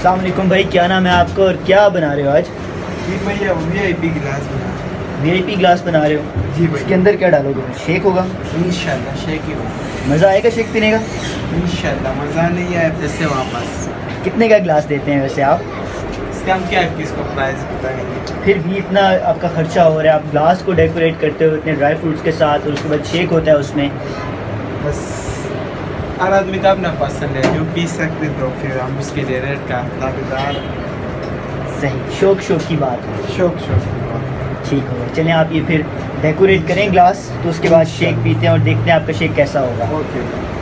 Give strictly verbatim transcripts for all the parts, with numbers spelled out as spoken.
अस्सलाम वालेकुम भाई, क्या नाम है आपका और क्या बना रहे हो आज? जी भैया वी आई पी गिलास बना वी आई पी गिलास बना रहे हो? जी भाई। इसके अंदर क्या डालोगे? शेक होगा? इंशाल्लाह शेक ही होगा। मज़ा आएगा शेक पीने का? इंशाल्लाह मज़ा नहीं आया फिर से वापस। कितने का गिलास देते हैं वैसे आप? इसका हम क्या किसको प्राइस बताएंगे? फिर भी इतना आपका खर्चा हो रहा है, आप ग्लास को डेकोरेट करते हो इतने ड्राई फ्रूट्स के साथ और उसके बाद शेक होता है उसमें। बस हर आदमी का अपना पसंद है, जो पी सकते तो फिर हम उसके लिए रेट का दावेदार। सही, शौक शौक की बात है। शौक शौक ठीक होगा, चलें आप ये फिर डेकोरेट करें ग्लास, तो उसके बाद शेक पीते हैं और देखते हैं आपका शेक कैसा होगा। ओके।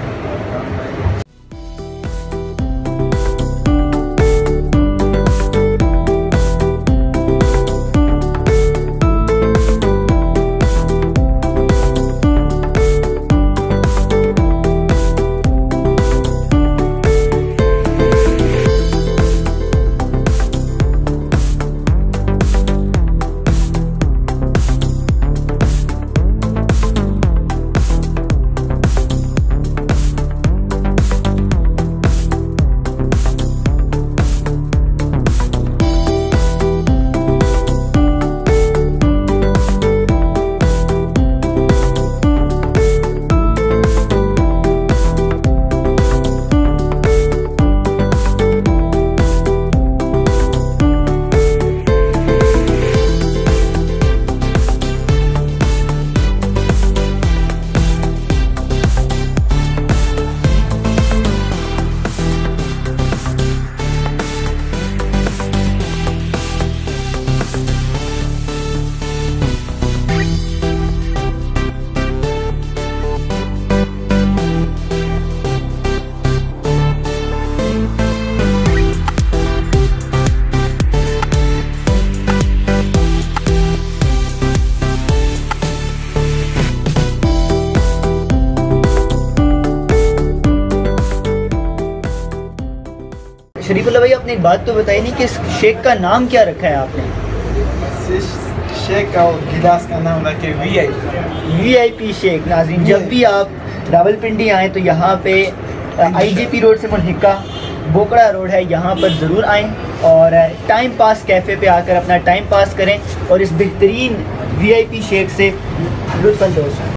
शरीफुल्लाह भाई, आपने एक बात तो बताई नहीं कि इस शेक का नाम क्या रखा है आपने? शेक का गिलास का नाम रखे V I P. V I P shake. नाज़रीन, जब भी आप रावलपिंडी आएँ तो यहाँ पे आई जी पी रोड से मुल्हिका बोकड़ा रोड है, यहाँ पर ज़रूर आएँ और टाइम पास कैफ़े पे आकर अपना टाइम पास करें और इस बेहतरीन वी आई पी शेक से लुत्फ़ अंदोज़।